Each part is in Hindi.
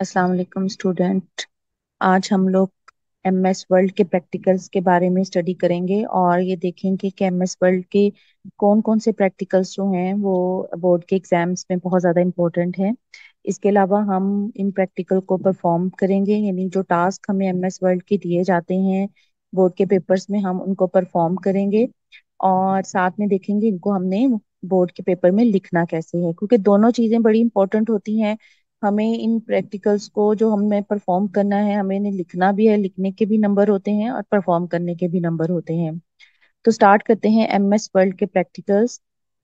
अस्सलाम वालेकुम स्टूडेंट। आज हम लोग एमएस वर्ल्ड के प्रैक्टिकल्स के बारे में स्टडी करेंगे और ये देखेंगे कि एमएस वर्ल्ड के कौन कौन से प्रैक्टिकल्स जो हैं वो बोर्ड के एग्जाम्स में बहुत ज़्यादा इम्पोर्टेंट हैं। इसके अलावा हम इन प्रैक्टिकल को परफॉर्म करेंगे, यानी जो टास्क हमें एमएस वर्ल्ड के दिए जाते हैं बोर्ड के पेपर्स में हम उनको परफॉर्म करेंगे। और साथ में देखेंगे इनको हमने बोर्ड के पेपर में लिखना कैसे है, क्योंकि दोनों चीज़ें बड़ी इंपॉर्टेंट होती हैं। हमें इन प्रैक्टिकल्स को जो हमें परफॉर्म करना है, हमें इन्हें लिखना भी है, लिखने के भी नंबर होते हैं और परफॉर्म करने के भी नंबर होते हैं। तो स्टार्ट करते हैं एमएस वर्ल्ड के प्रैक्टिकल्स।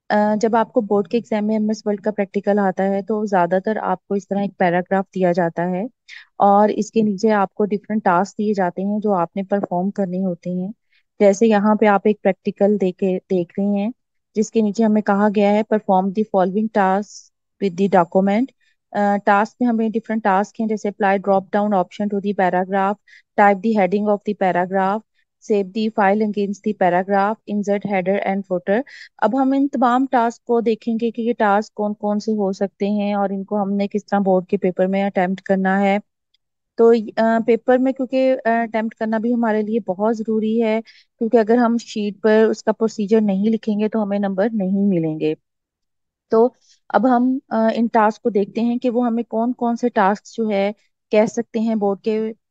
जब आपको बोर्ड के एग्जाम में एमएस वर्ल्ड का प्रैक्टिकल आता है तो ज्यादातर आपको इस तरह एक पैराग्राफ दिया जाता है और इसके नीचे आपको डिफरेंट टास्क दिए जाते हैं जो आपने परफॉर्म करने होते हैं। जैसे यहाँ पे आप एक प्रैक्टिकल देख रहे हैं जिसके नीचे हमें कहा गया है perform the following task with the document. Task में हमें डिफरेंट टास्क हैं, जैसे apply drop down option to the paragraph, type the heading of the paragraph, save the file against the paragraph, insert header and footer. अब हम इन तमाम टास्क को देखेंगे कि ये टास्क कौन कौन से हो सकते हैं और इनको हमने किस तरह बोर्ड के पेपर में अटेम्प्ट करना है। तो पेपर में क्योंकि अटेम्प्ट करना भी हमारे लिए बहुत ज़रूरी है, क्योंकि अगर हम शीट पर उसका प्रोसीजर नहीं लिखेंगे तो हमें नंबर नहीं मिलेंगे। तो अब हम इन टास्क को देखते हैं कि वो हमें कौन कौन से टास्क जो है कह सकते हैं बोर्ड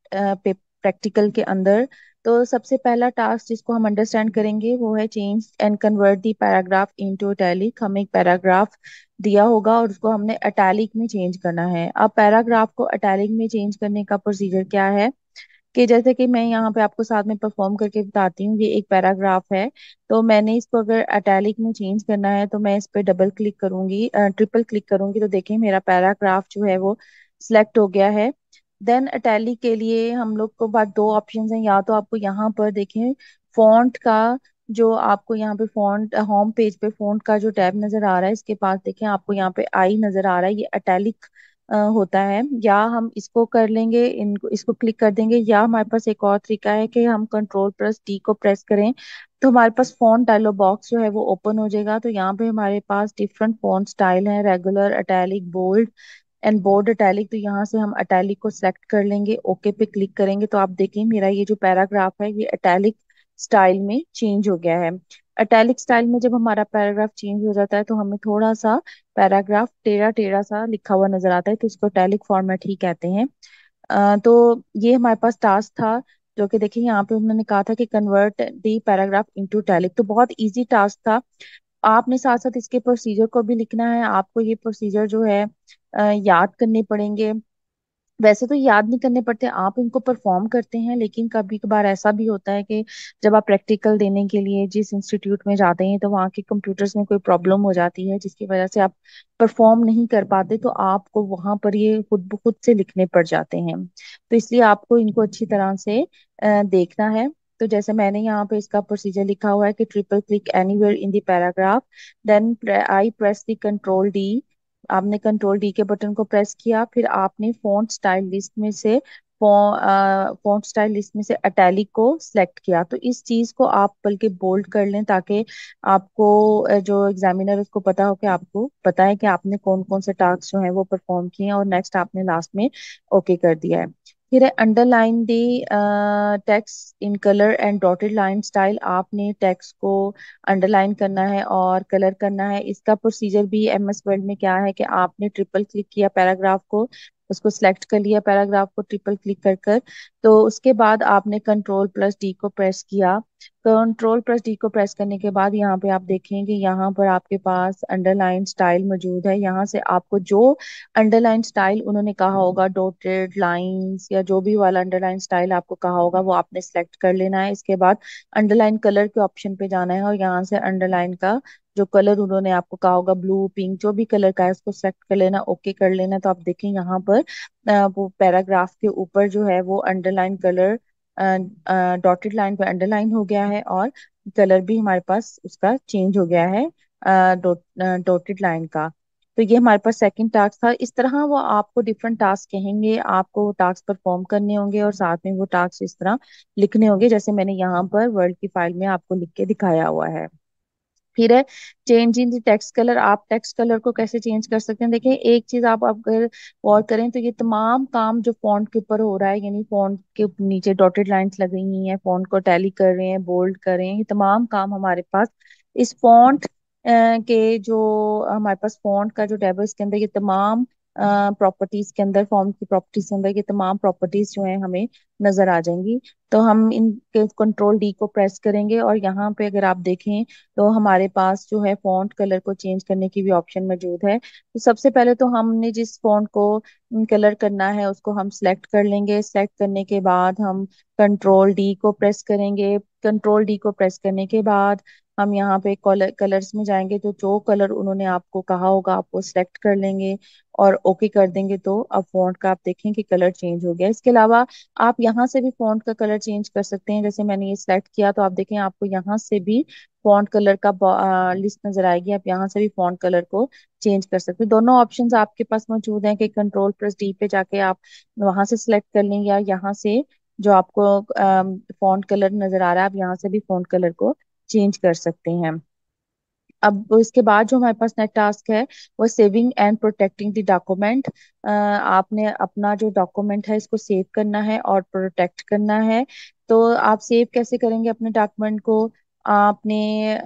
के प्रैक्टिकल के अंदर। तो सबसे पहला टास्क जिसको हम अंडरस्टैंड करेंगे वो है change and convert the paragraph into italic. हमें एक पैराग्राफ दिया होगा और उसको हमने इटैलिक में चेंज करना है। अब पैराग्राफ को इटैलिक में चेंज करने का प्रोसीजर क्या है कि जैसे कि मैं यहाँ पे आपको साथ में परफॉर्म करके बताती हूँ। ये एक पैराग्राफ है, तो मैंने इसको अगर अटैलिक में चेंज करना है तो मैं इस पे डबल क्लिक करूंगी, ट्रिपल क्लिक करूंगी, तो देखिए मेरा पैराग्राफ जो है वो सिलेक्ट हो गया है। देन अटैलिक के लिए हम लोग को बाद दो ऑप्शंस हैं। या तो आपको यहाँ पर देखें फॉन्ट का, जो आपको यहाँ पे फॉन्ट होम पेज पे फॉन्ट का जो टैब नजर आ रहा है इसके पास देखें आपको यहाँ पे आई नजर आ रहा है, ये अटैलिक होता है। या हम इसको कर लेंगे, इनको इसको क्लिक कर देंगे, या हमारे पास एक और तरीका है कि हम कंट्रोल प्लस डी को प्रेस करें तो हमारे पास फॉन्ट डायलॉग बॉक्स जो है वो ओपन हो जाएगा। तो यहाँ पे हमारे पास डिफरेंट फॉन्ट स्टाइल हैं, regular, italic, bold and board italic. तो यहाँ से हम अटैलिक को सिलेक्ट कर लेंगे, ओके पे क्लिक करेंगे तो आप देखें मेरा ये जो पैराग्राफ है ये अटैलिक स्टाइल में चेंज हो गया है। अटैलिक स्टाइल में जब हमारा पैराग्राफ चेंज हो जाता है तो हमें थोड़ा सा पैराग्राफ टेढ़ा टेढ़ा सा लिखा हुआ नजर आता है, तो इसको टैलिक फॉर्मेट ही कहते हैं। तो ये हमारे पास टास्क था जो कि देखिए यहाँ पे उन्होंने कहा था कि convert the paragraph into italic. तो बहुत इजी टास्क था। आपने साथ साथ इसके प्रोसीजर को भी लिखना है। आपको ये प्रोसीजर जो है याद करने पड़ेंगे। वैसे तो याद नहीं करने पड़ते, आप इनको परफॉर्म करते हैं, लेकिन कभी कभार ऐसा भी होता है कि जब आप प्रैक्टिकल देने के लिए जिस इंस्टीट्यूट में जाते हैं तो वहाँ के कंप्यूटर्स में कोई प्रॉब्लम हो जाती है जिसकी वजह से आप परफॉर्म नहीं कर पाते, तो आपको वहाँ पर ये खुद ब खुद से लिखने पड़ जाते हैं। तो इसलिए आपको इनको अच्छी तरह से देखना है। तो जैसे मैंने यहाँ पे इसका प्रोसीजर लिखा हुआ है कि triple click anywhere in the paragraph, then I press the control D. आपने कंट्रोल डी के बटन को प्रेस किया, फिर आपने फॉन्ट स्टाइल लिस्ट में से अटैलिक को सिलेक्ट किया। तो इस चीज को आप बल्कि बोल्ड कर लें ताकि आपको जो एग्जामिनर है उसको पता हो कि आपको पता है कि आपने कौन कौन से टास्क जो है वो परफॉर्म किए हैं, और नेक्स्ट आपने लास्ट में ओके कर दिया है। फिर है underline the text in colour and dotted line style. आपने टेक्स्ट को अंडरलाइन करना है और कलर करना है। इसका प्रोसीजर भी एमएस वर्ड में क्या है कि आपने ट्रिपल क्लिक किया पैराग्राफ को, उसको सिलेक्ट कर लिया पैराग्राफ को ट्रिपल क्लिक कर कर, तो उसके बाद आपने कंट्रोल प्लस डी को प्रेस किया। कंट्रोल प्लस डी को प्रेस करने के बाद यहाँ पे आप देखेंगे यहाँ पर आपके पास अंडरलाइन स्टाइल मौजूद है। यहाँ से आपको जो अंडरलाइन स्टाइल उन्होंने कहा होगा, डॉटेड लाइंस या जो भी वाला अंडरलाइन स्टाइल आपको कहा होगा वो आपने सेलेक्ट कर लेना है। इसके बाद अंडरलाइन कलर के ऑप्शन पे जाना है और यहाँ से अंडरलाइन का जो कलर उन्होंने आपको कहा होगा, ब्लू, पिंक, जो भी कलर का है उसको सेलेक्ट कर लेना, ओके कर लेना। तो आप देखें यहाँ पर वो पैराग्राफ के ऊपर जो है वो अंडरलाइन कलर डॉटेड लाइन पे अंडरलाइन हो गया है और कलर भी हमारे पास उसका चेंज हो गया है डॉटेड लाइन का। तो ये हमारे पास सेकंड टास्क था। इस तरह वो आपको डिफरेंट टास्क कहेंगे, आपको टास्क परफॉर्म करने होंगे और साथ में वो टास्क इस तरह लिखने होंगे जैसे मैंने यहाँ पर वर्ड की फाइल में आपको लिख के दिखाया हुआ है। फिर है change in the text colour. आप टेक्स्ट कलर को कैसे चेंज कर सकते हैं? देखिए, एक चीज आप अगर गौर करें तो ये तमाम काम जो फॉन्ट के ऊपर हो रहा है, यानी फॉन्ट के नीचे डॉटेड लाइंस लगी हुई हैं, फॉन्ट को टैली कर रहे हैं, बोल्ड कर रहे हैं, ये तमाम काम हमारे पास इस फॉन्ट के जो हमारे पास फॉन्ट का जो टैब है इसके अंदर ये तमाम प्रॉपर्टीज के अंदर, फॉर्म की प्रॉपर्टीज के अंदर ये तमाम प्रॉपर्टीज जो है हमें नजर आ जाएंगी। तो हम इनके कंट्रोल डी को प्रेस करेंगे और यहाँ पे अगर आप देखें तो हमारे पास जो है फॉन्ट कलर को चेंज करने की भी ऑप्शन मौजूद है। तो सबसे पहले तो हमने जिस फॉन्ट को कलर करना है उसको हम सिलेक्ट कर लेंगे। सिलेक्ट करने के बाद हम कंट्रोल डी को प्रेस करेंगे। कंट्रोल डी को प्रेस करने के बाद हम यहाँ पे कलर्स में जाएंगे, तो जो कलर उन्होंने आपको कहा होगा आप वो सिलेक्ट कर लेंगे और ओके कर देंगे। तो अब फॉन्ट का आप देखें कि कलर चेंज हो गया। इसके अलावा आप यहाँ से भी फॉन्ट का कलर चेंज कर सकते हैं। जैसे मैंने ये सिलेक्ट किया तो आप देखें आपको यहाँ से भी फॉन्ट कलर का लिस्ट नजर आएगी। आप यहाँ से भी फॉन्ट कलर को चेंज कर सकते हैं। दोनों ऑप्शंस आपके पास मौजूद हैं कि कंट्रोल प्लस डी पे जाके आप वहां से सिलेक्ट कर लें, या यहाँ से जो आपको फॉन्ट कलर नजर आ रहा है आप यहाँ से भी फॉन्ट कलर को चेंज कर सकते हैं। अब इसके बाद जो हमारे पास नेक्स्ट टास्क है वो saving and protecting the document. आपने अपना जो डॉक्यूमेंट है इसको सेव करना है और प्रोटेक्ट करना है। तो आप सेव कैसे करेंगे अपने डॉक्यूमेंट को? आपने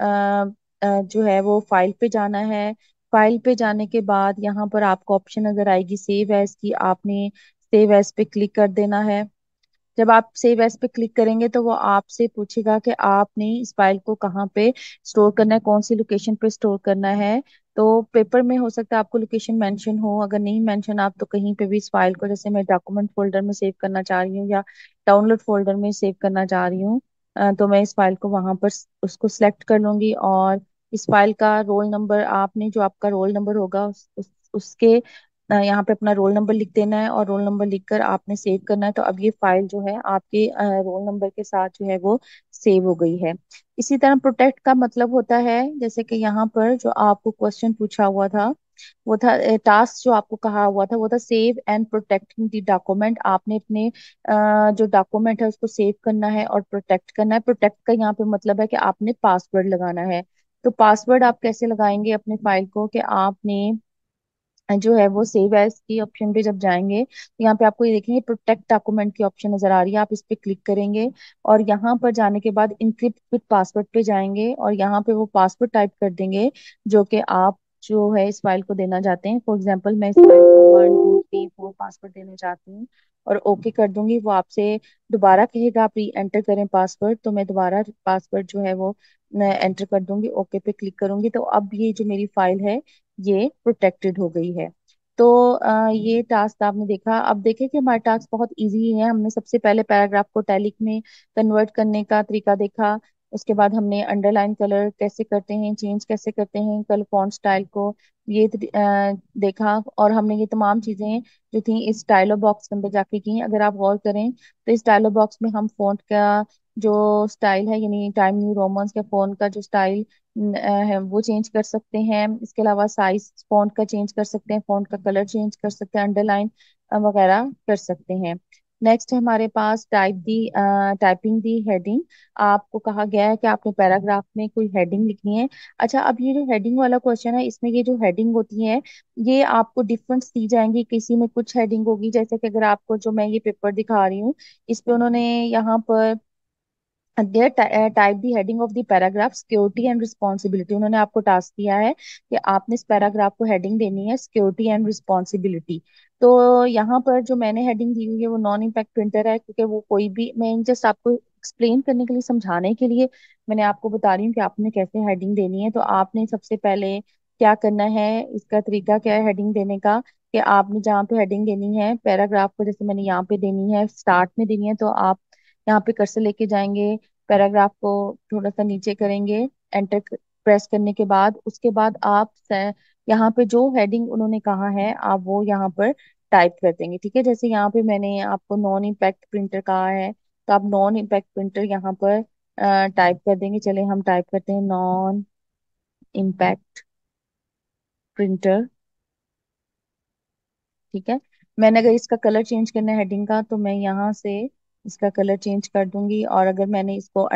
जो है वो फाइल पे जाना है। फाइल पे जाने के बाद यहाँ पर आपको ऑप्शन नजर आएगी सेव एज की। आपने सेव एज पे क्लिक कर देना है। जब आप सेव एज पे क्लिक करेंगे तो वो आपसे पूछेगा कि आपने इस फाइल को कहाँ पे स्टोर करना है, कौन सी लोकेशन पे स्टोर करना है। तो पेपर में हो सकता है आपको लोकेशन मेंशन हो, अगर नहीं मेंशन आप तो कहीं पे भी इस फाइल को, जैसे मैं डॉक्यूमेंट फोल्डर में सेव करना चाह रही हूँ या डाउनलोड फोल्डर में सेव करना चाह रही हूँ, तो मैं इस फाइल को वहां पर उसको सिलेक्ट कर लूंगी। और इस फाइल का रोल नंबर, आपने जो आपका रोल नंबर होगा उसके यहाँ पे अपना रोल नंबर लिख देना है और रोल नंबर लिखकर आपने सेव करना है। तो अब ये फाइल जो है आपके रोल नंबर के साथ जो है वो सेव हो गई है। इसी तरह प्रोटेक्ट का मतलब होता है, जैसे कि यहाँ पर जो आपको क्वेश्चन पूछा हुआ था वो था, टास्क जो आपको कहा हुआ था वो था save and protecting the document. आपने अपने जो डॉक्यूमेंट है उसको सेव करना है और प्रोटेक्ट करना है। प्रोटेक्ट का यहाँ पे मतलब है कि आपने पासवर्ड लगाना है। तो पासवर्ड आप कैसे लगाएंगे अपने फाइल को? कि आपने जो है वो सेव एज की ऑप्शन पे जब जाएंगे तो यहाँ पे आपको ये देखेंगे प्रोटेक्ट डॉक्यूमेंट की ऑप्शन नजर आ रही है, आप इस पे क्लिक करेंगे और यहाँ पर जाने के बाद इनक्रिप्ट विद पासवर्ड पे जाएंगे और यहाँ पे वो पासवर्ड टाइप कर देंगे जो कि आप जो है इस फाइल को देना चाहते हैं। फॉर एग्जाम्पल मैं इस फाइल को 1 2 3 4 पासवर्ड देना चाहती हूँ और ओके कर दूंगी। वो आपसे दोबारा कहेगा आप री एंटर करें पासवर्ड, तो मैं दोबारा पासवर्ड जो है वो एंटर कर दूंगी, ओके पे क्लिक करूंगी। तो अब ये जो मेरी फाइल है ये प्रोटेक्टेड हो गई है। तो ये टास्क आपने देखा। अब देखें कि हमारा टास्क बहुत इजी है। हमने सबसे पहले पैराग्राफ को टैलिक में कन्वर्ट करने का तरीका देखा। उसके बाद हमने अंडरलाइन कलर कैसे करते हैं, चेंज कैसे करते हैं कलर फॉन्ट स्टाइल को, ये देखा। और हमने ये तमाम चीजें जो थी इस डायलॉग बॉक्स के अंदर जाके की। अगर आप गौर करें तो इस डायलॉग बॉक्स में हम फॉन्ट का जो स्टाइल है, यानी टाइम न्यू रोमन्स या फॉन्ट का जो स्टाइल है वो चेंज कर सकते हैं। इसके अलावा साइज फॉन्ट का चेंज कर सकते हैं, फॉन्ट का कलर चेंज कर सकते हैं, अंडरलाइन वगैरह कर सकते हैं। नेक्स्ट है हमारे पास टाइपिंग दी हेडिंग। आपको कहा गया है कि आपने पैराग्राफ में कोई हेडिंग लिखनी है। अच्छा, अब ये जो हेडिंग वाला क्वेश्चन है इसमें ये जो हेडिंग होती है ये आपको डिफरेंस दी जाएंगी। किसी में कुछ हेडिंग होगी, जैसे कि अगर आपको जो मैं ये पेपर दिखा रही हूँ इस पे उन्होंने यहाँ पर there type the heading of the paragraph security and responsibility. उन्होंने आपको टास्क दिया है कि आपने इस पैराग्राफ को हेडिंग देनी है सिक्योरिटी एंड रिस्पॉन्सिबिलिटी। तो यहाँ पर जो मैंने हेडिंग दी हुई है वो नॉन इम्पैक्ट प्रिंटर है, क्योंकि वो कोई भी, मैं जस्ट आपको एक्सप्लेन करने के लिए, समझाने के लिए मैंने आपको बता रही हूँ कि आपने कैसे हेडिंग देनी है। तो आपने सबसे पहले क्या करना है, इसका तरीका क्या है हेडिंग देने का, कि आपने जहाँ पे हेडिंग देनी है पैराग्राफ को, जैसे मैंने यहाँ पे देनी है स्टार्ट में देनी है, तो आप यहाँ पे कर्सर लेके जाएंगे, पैराग्राफ को थोड़ा सा नीचे करेंगे, एंटर प्रेस करने के बाद उसके बाद आप यहाँ पे जो हेडिंग उन्होंने कहा है आप वो यहाँ पर टाइप कर देंगे। ठीक है, जैसे यहाँ पे मैंने आपको नॉन इम्पैक्ट प्रिंटर कहा है तो आप नॉन इम्पैक्ट प्रिंटर यहाँ पर टाइप कर देंगे। चले हम टाइप करते हैं नॉन इम्पैक्ट प्रिंटर। ठीक है, मैंने अगर इसका कलर चेंज करना है हेडिंग का तो मैं यहाँ से इसका कलर चेंज कर दूंगी। और अगर मैंने इसको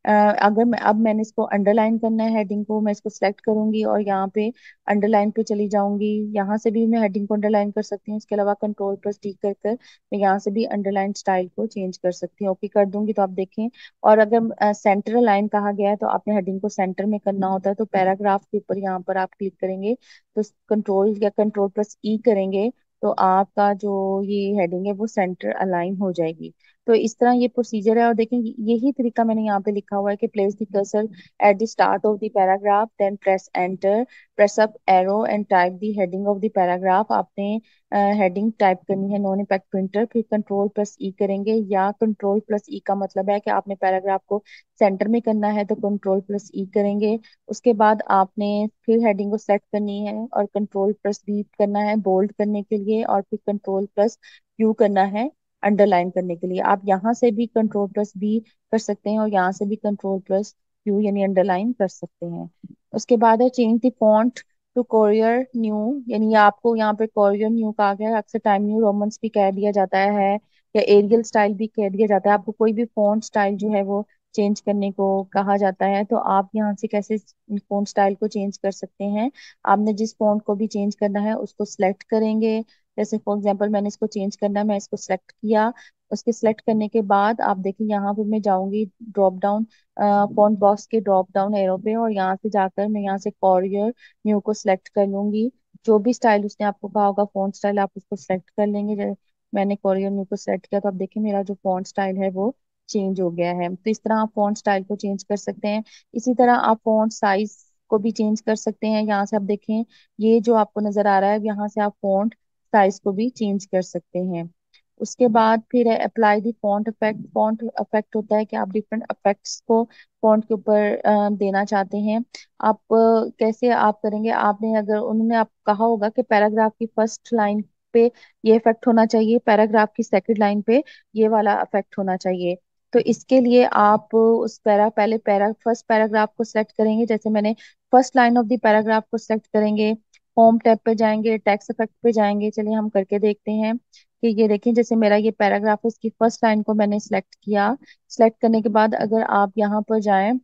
अगर मैं अब मैंने इसको अंडरलाइन करना है हेडिंग को, मैं इसको सिलेक्ट करूंगी और यहाँ पे अंडरलाइन पे चली जाऊंगी। यहाँ से भी मैं हेडिंग को अंडरलाइन कर सकती हूँ। इसके अलावा कंट्रोल प्लस टी कर कर मैं यहाँ से भी अंडरलाइन स्टाइल को चेंज कर सकती हूँ। ओके कर दूंगी तो आप देखें। और अगर सेंटर अलाइन कहा गया है तो आपने हेडिंग को सेंटर में करना होता है, तो पैराग्राफ के ऊपर यहाँ पर आप क्लिक करेंगे, तो कंट्रोल या कंट्रोल प्लस ई करेंगे तो आपका जो ये हेडिंग है वो सेंटर अलाइन हो जाएगी। तो इस तरह ये प्रोसीजर है। और देखें यही तरीका मैंने यहाँ पे लिखा हुआ है कि place the cursor at the start of the paragraph, then press enter, press up arrow and type the heading of the paragraph. आपने हेडिंग टाइप करनी है नॉन इम्पैक्ट प्रिंटर, फिर कंट्रोल प्लस ई करेंगे, या कंट्रोल प्लस ई का मतलब है कि आपने पैराग्राफ को सेंटर में करना है तो कंट्रोल प्लस ई करेंगे। उसके बाद आपने फिर हेडिंग को सेलेक्ट करनी है और कंट्रोल प्लस बी करना है बोल्ड करने के लिए, और फिर कंट्रोल प्लस क्यू करना है अंडरलाइन करने के लिए। आप यहाँ से भी कंट्रोल प्लस बी कर सकते हैं और यहाँ से भी कंट्रोल प्लस क्यू यानी अंडरलाइन कर सकते हैं। उसके बाद है change the font to courier new, यानी आपको यहाँ पे कोरियर न्यू कहा गया है। अक्सर टाइम न्यू रोमन्स भी कह दिया जाता है या एरियल स्टाइल भी कह दिया जाता है। आपको कोई भी फॉन्ट स्टाइल जो है वो चेंज करने को कहा जाता है, तो आप यहाँ से कैसे फॉन्ट स्टाइल को चेंज कर सकते हैं। आपने जिस फॉन्ट को भी चेंज करना है उसको सिलेक्ट करेंगे। जैसे फॉर एग्जांपल मैंने इसको चेंज करना है, मैं इसको सिलेक्ट किया। उसके सिलेक्ट करने के बाद आप देखिए यहाँ पे मैं जाऊंगी ड्रॉप डाउन फॉन्ट बॉक्स के ड्रॉप डाउन एरो पे, और यहाँ से जाकर मैं यहाँ से कॉरियर न्यू को सिलेक्ट कर लूंगी। जो भी स्टाइल उसने आपको कहा होगा फॉन्ट स्टाइल आप उसको सिलेक्ट कर लेंगे। जैसे मैंने कॉरियर न्यू को सिलेक्ट किया तो आप देखिए मेरा जो फॉन्ट स्टाइल है वो चेंज हो गया है। तो इस तरह आप फॉन्ट स्टाइल को चेंज कर सकते हैं। इसी तरह आप फॉन्ट साइज को भी चेंज कर सकते हैं। यहाँ से आप देखें ये जो आपको नजर आ रहा है, यहाँ से आप फॉन्ट साइज को भी चेंज कर सकते हैं। उसके बाद फिर है apply the font effect. Font effect होता है कि आप डिफरेंट इफेक्ट्स को फॉन्ट के ऊपर देना चाहते हैं। आप कैसे आप करेंगे, आपने अगर उन्होंने आप कहा होगा कि पैराग्राफ की फर्स्ट लाइन पे ये इफेक्ट होना चाहिए, पैराग्राफ की सेकंड लाइन पे ये वाला इफेक्ट होना चाहिए। तो इसके लिए आप उस पहले फर्स्ट पैराग्राफ को सिलेक्ट करेंगे। जैसे मैंने first line of the paragraph को सिलेक्ट करेंगे, होम टैब पे जाएंगे, टेक्स्ट इफेक्ट पे जाएंगे। चलिए हम करके देखते हैं कि ये देखिए जैसे मेरा ये पैराग्राफ है, इसकी फर्स्ट लाइन को मैंने सिलेक्ट किया। सिलेक्ट करने के बाद अगर आप यहाँ पर जाएं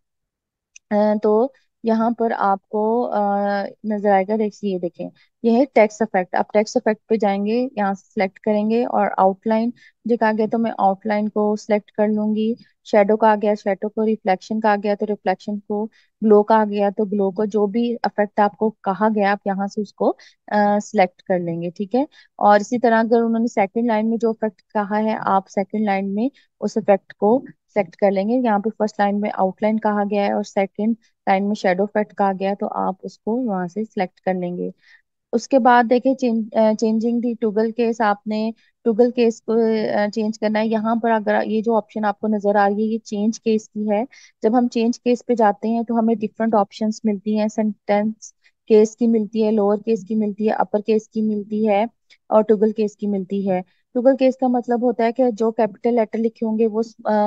तो यहाँ पर आपको नजर आएगा। देखिए ये देखें ये है टेक्स्ट इफेक्ट। आप टेक्स्ट इफेक्ट पे जाएंगे, यहाँ से सिलेक्ट करेंगे और आउटलाइन जो कहा गया तो मैं आउटलाइन को सिलेक्ट कर लूंगी। शेडो का आ गया शेडो को, रिफ्लेक्शन का आ गया तो रिफ्लेक्शन को, ग्लो का आ गया तो ग्लो को, जो भी इफेक्ट आपको कहा गया आप यहाँ से उसको सिलेक्ट कर लेंगे। ठीक है। और इसी तरह अगर उन्होंने सेकंड लाइन में जो इफेक्ट कहा है आप सेकंड लाइन में उस इफेक्ट को सेलेक्ट कर लेंगे। यहाँ पे फर्स्ट लाइन में आउटलाइन कहा गया है और सेकंड लाइन में शेडो इफेक्ट कहा गया है, तो आप उसको वहां से सिलेक्ट कर लेंगे। उसके बाद देखिए चेंजिंग दी टूगल केस, आपने टूगल केस को चेंज करना है। यहाँ पर अगर ये जो ऑप्शन आपको नजर आ रही है ये चेंज केस की है। जब हम चेंज केस पे जाते हैं तो हमें डिफरेंट ऑप्शंस मिलती हैं। सेंटेंस केस की मिलती है, लोअर केस की मिलती है, अपर केस की मिलती है और टूगल केस की मिलती है। टूगल केस का मतलब होता है कि जो कैपिटल लेटर लिखे होंगे वो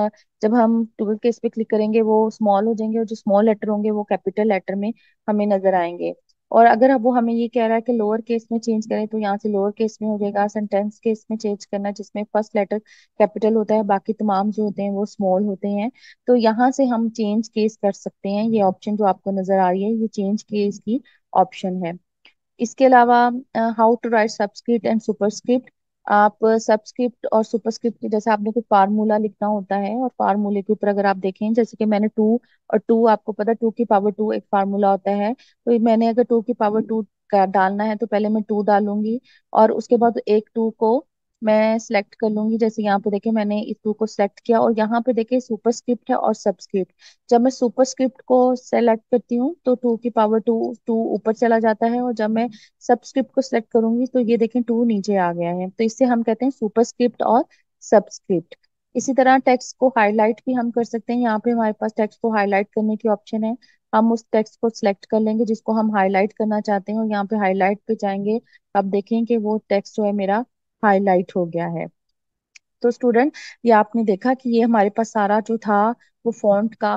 जब हम टूगल केस पे क्लिक करेंगे वो स्मॉल हो जाएंगे, और जो स्मॉल लेटर होंगे वो कैपिटल लेटर में हमें नजर आएंगे। और अगर अब वो हमें ये कह रहा है कि लोअर केस में चेंज करें तो यहाँ से लोअर केस में हो जाएगा। सेंटेंस केस में चेंज करना जिसमें फर्स्ट लेटर कैपिटल होता है, बाकी तमाम जो होते हैं वो स्मॉल होते हैं। तो यहाँ से हम चेंज केस कर सकते हैं। ये ऑप्शन जो आपको नजर आ रही है ये चेंज केस की ऑप्शन है। इसके अलावा how to write subscript and superscript. आप सबस्क्रिप्ट और सुपरस्क्रिप्ट जैसे आपने कोई फार्मूला लिखना होता है और फार्मूले के ऊपर अगर आप देखें जैसे कि मैंने टू, और टू आपको पता है टू की पावर टू एक फार्मूला होता है। तो मैंने अगर टू की पावर टू का डालना है तो पहले मैं टू डालूंगी और उसके बाद एक टू को मैं सिलेक्ट कर लूंगी। जैसे यहाँ पे देखिए मैंने इस टू को सिलेक्ट किया और यहाँ पे देखिए सुपरस्क्रिप्ट है और सबस्क्रिप्ट। जब मैं सुपरस्क्रिप्ट को सेलेक्ट करती हूँ तो टू की पावर टू टू ऊपर चला जाता है, और जब मैं सबस्क्रिप्ट को सिलेक्ट करूंगी तो ये देखें टू नीचे आ गया है। तो इससे हम कहते हैं सुपरस्क्रिप्ट और सबस्क्रिप्ट। इसी तरह टेक्स्ट को हाईलाइट भी हम कर सकते हैं। यहाँ पे हमारे पास टेक्स्ट को हाईलाइट करने की ऑप्शन है। हम उस टेक्स्ट को सिलेक्ट कर लेंगे जिसको हम हाईलाइट करना चाहते हैं और यहाँ पे हाईलाइट पे जाएंगे। अब देखें कि वो टेक्स्ट जो है मेरा हाईलाइट हो गया है। तो स्टूडेंट ये आपने देखा कि ये हमारे पास सारा जो था वो फॉन्ट का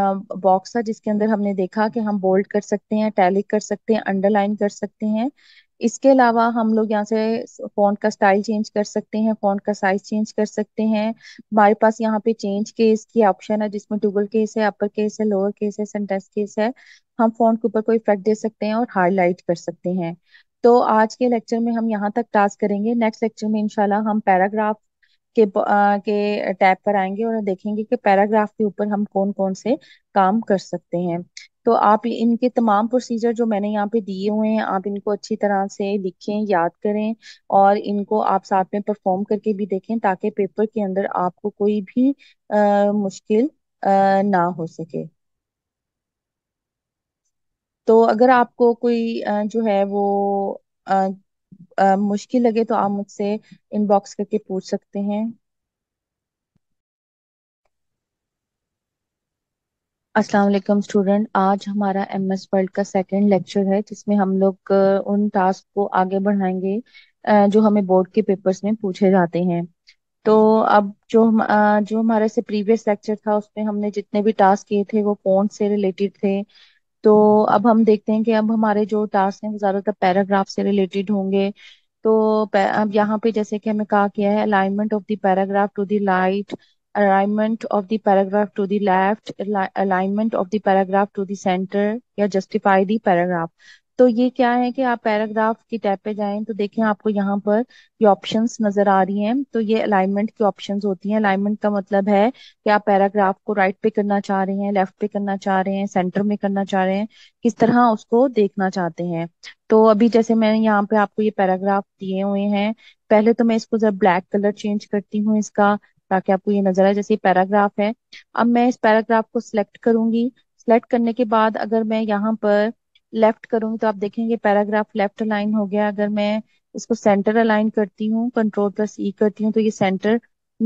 बॉक्स था जिसके अंदर हमने देखा कि हम बोल्ड कर सकते हैं, टैलिक कर सकते हैं, अंडरलाइन कर सकते हैं। इसके अलावा हम लोग यहाँ से फॉन्ट का स्टाइल चेंज कर सकते हैं, फॉन्ट का साइज चेंज कर सकते हैं। हमारे पास यहाँ पे चेंज केस की ऑप्शन है, जिसमें डबल केस है, अपर केस है, लोअर केस है, सेंटेंस केस है। हम फॉन्ट के ऊपर कोई इफेक्ट दे सकते हैं और हाईलाइट कर सकते हैं। तो आज के लेक्चर में हम यहाँ तक टास्क करेंगे। नेक्स्ट लेक्चर में इंशाल्लाह हम पैराग्राफ के टैब पर आएंगे और देखेंगे कि पैराग्राफ के ऊपर हम कौन कौन से काम कर सकते हैं। तो आप इनके तमाम प्रोसीजर जो मैंने यहाँ पे दिए हुए हैं, आप इनको अच्छी तरह से लिखें, याद करें, और इनको आप साथ में परफॉर्म करके भी देखें, ताकि पेपर के अंदर आपको कोई भी मुश्किल ना हो सके। तो अगर आपको कोई जो है वो अ, मुश्किल लगे तो आप मुझसे इनबॉक्स करके पूछ सकते हैं। अस्सलाम वालेकुम स्टूडेंट, आज हमारा एमएस वर्ल्ड का सेकंड लेक्चर है, जिसमें हम लोग उन टास्क को आगे बढ़ाएंगे जो हमें बोर्ड के पेपर्स में पूछे जाते हैं। तो अब जो हमारे से प्रीवियस लेक्चर था, उसमें हमने जितने भी टास्क किए थे वो कौन से रिलेटेड थे। तो अब हम देखते हैं कि अब हमारे जो टास्क हैं वो ज्यादातर पैराग्राफ से रिलेटेड होंगे। तो अब यहाँ पे जैसे कि हमें कहा गया है, alignment of the paragraph to the right, alignment of the paragraph to the left, alignment of the paragraph to the centre, या जस्टिफाई द पैराग्राफ। तो ये क्या है कि आप पैराग्राफ की टैब पे जाएं तो देखें आपको यहाँ पर ये ऑप्शंस नजर आ रही हैं। तो ये अलाइनमेंट की ऑप्शंस होती हैं। अलाइनमेंट का मतलब है कि आप पैराग्राफ को राइट पे करना चाह रहे हैं, लेफ्ट पे करना चाह रहे हैं, सेंटर में करना चाह रहे हैं, किस तरह उसको देखना चाहते हैं। तो अभी जैसे मैंने यहाँ पे आपको ये पैराग्राफ दिए हुए हैं, पहले तो मैं इसको जरा ब्लैक कलर चेंज करती हूँ इसका, ताकि आपको ये नजर आए। जैसे ये पैराग्राफ है, अब मैं इस पैराग्राफ को सिलेक्ट करूंगी। सिलेक्ट करने के बाद अगर मैं यहाँ पर लेफ्ट करूंगी तो आप देखेंगे पैराग्राफ लेफ्ट अलाइन हो गया। अगर मैं इसको सेंटर अलाइन करती हूँ, कंट्रोल प्लस ई करती हूँ, तो ये सेंटर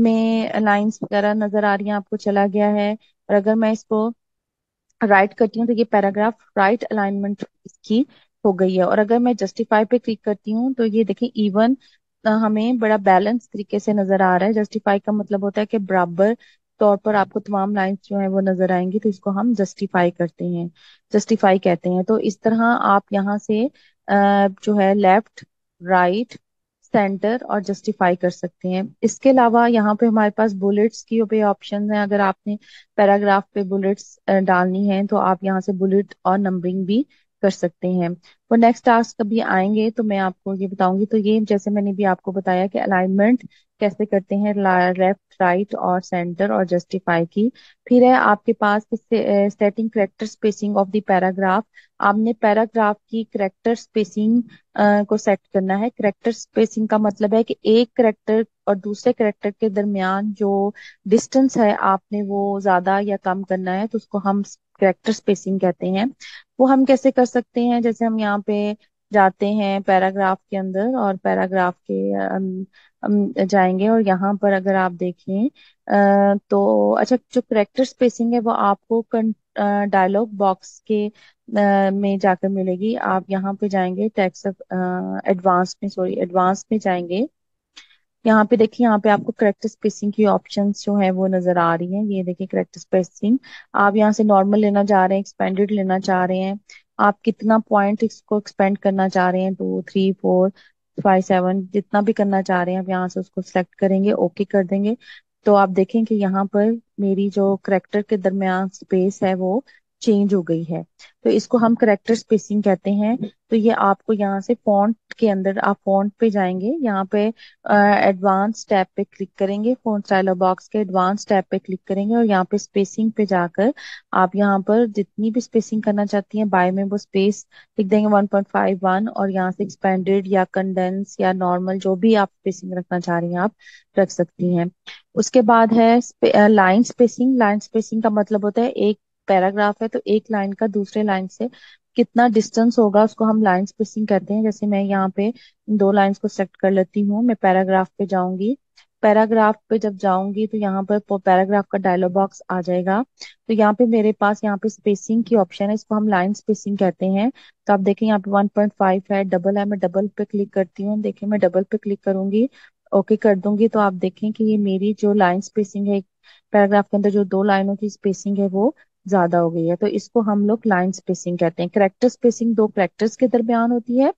में लाइंस वगैरह नजर आ रही हैं, आपको चला गया है। और अगर मैं इसको राइट करती हूँ तो ये पैराग्राफ राइट अलाइनमेंट इसकी हो गई है। और अगर मैं जस्टिफाई पे क्लिक करती हूँ तो ये देखिए इवन हमें बड़ा बैलेंस तरीके से नजर आ रहा है। जस्टिफाई का मतलब होता है कि बराबर तौर पर आपको तमाम लाइंस जो है वो नजर आएंगी, तो इसको हम जस्टिफाई करते हैं, जस्टिफाई कहते हैं। तो इस तरह आप यहाँ से जो है लेफ्ट, राइट, सेंटर और जस्टिफाई कर सकते हैं। इसके अलावा यहाँ पे हमारे पास बुलेट्स की भी ऑप्शन है। अगर आपने पैराग्राफ पे बुलेट्स डालनी है तो आप यहाँ से बुलेट और नंबरिंग भी कर सकते हैं। वो नेक्स्ट टास्क कभी आएंगे तो मैं आपको ये बताऊंगी। तो ये जैसे मैंने भी आपको बताया कि अलाइनमेंट कैसे करते हैं, लेफ्ट, राइट और सेंटर और जस्टिफाई की। फिर है आपके पास setting character spacing of the paragraph. आपने पैराग्राफ की करेक्टर स्पेसिंग को सेट करना है। करेक्टर स्पेसिंग का मतलब है कि एक करेक्टर और दूसरे करेक्टर के दरमियान जो डिस्टेंस है, आपने वो ज्यादा या कम करना है, तो उसको हम करेक्टर स्पेसिंग कहते हैं। वो हम कैसे कर सकते हैं, जैसे हम यहाँ पे जाते हैं पैराग्राफ के अंदर और पैराग्राफ के हम जाएंगे, और यहाँ पर अगर आप देखें तो अच्छा, जो करेक्टर स्पेसिंग है वो आपको डायलॉग बॉक्स के में जाकर मिलेगी। आप यहाँ पे जाएंगे टेक्स्ट एडवांस में, सॉरी एडवांस में जाएंगे। यहाँ पे देखिए, यहाँ पे आपको करेक्टर स्पेसिंग की ऑप्शंस जो है वो नजर आ रही हैं। ये देखिए करेक्टर स्पेसिंग, आप यहाँ से नॉर्मल लेना चाह रहे हैं, एक्सपेंडेड लेना चाह रहे हैं, आप कितना पॉइंट इसको एक्सपेंड करना चाह रहे हैं, 2, 3, 4, 5, 7, जितना भी करना चाह रहे हैं आप यहाँ से उसको सिलेक्ट करेंगे, ओके कर देंगे। तो आप देखें कि यहाँ पर मेरी जो करेक्टर के दरमियान स्पेस है वो चेंज हो गई है। तो इसको हम करेक्टर स्पेसिंग कहते हैं। तो ये आपको यहाँ से फॉन्ट के अंदर, आप फॉन्ट पे जाएंगे, यहाँ पे एडवांस टैब पे क्लिक करेंगे, फोन स्टाइलर बॉक्स के एडवांस टैब पे क्लिक करेंगे, और यहाँ पे स्पेसिंग पे जाकर आप यहाँ पर जितनी भी स्पेसिंग करना चाहती हैं बाय में वो स्पेस लिख देंगे, 1.51। और यहाँ से एक्सपेंडेड या कंडेंस या नॉर्मल जो भी आप स्पेसिंग रखना चाह रही हैं आप रख सकती हैं। उसके बाद है लाइन स्पेसिंग। लाइन स्पेसिंग का मतलब होता है एक पैराग्राफ है तो एक लाइन का दूसरे लाइन से कितना डिस्टेंस होगा, उसको हम लाइन स्पेसिंग कहते हैं। जैसे मैं यहाँ पे दो लाइंस को सेलेक्ट कर लेती हूँ, मैं पैराग्राफ पे जाऊंगी। पैराग्राफ पे जब जाऊंगी तो यहाँ पर पैराग्राफ का डायलॉग बॉक्स आ जाएगा। तो यहाँ पे मेरे पास यहाँ पे स्पेसिंग की ऑप्शन है, इसको हम लाइन स्पेसिंग कहते हैं। तो आप देखें यहाँ पे 1.5 है, डबल है, मैं डबल पे क्लिक करती हूँ। देखिए मैं डबल पे क्लिक करूंगी, ओके कर दूंगी, तो आप देखें कि ये मेरी जो लाइन स्पेसिंग है, पैराग्राफ के अंदर जो दो लाइनों की स्पेसिंग है वो ज्यादा हो गई है। तो इसको हम लोग लाइन स्पेसिंग कहते हैं। करेक्टर स्पेसिंग दो करेक्टर्स के दरमियान होती है,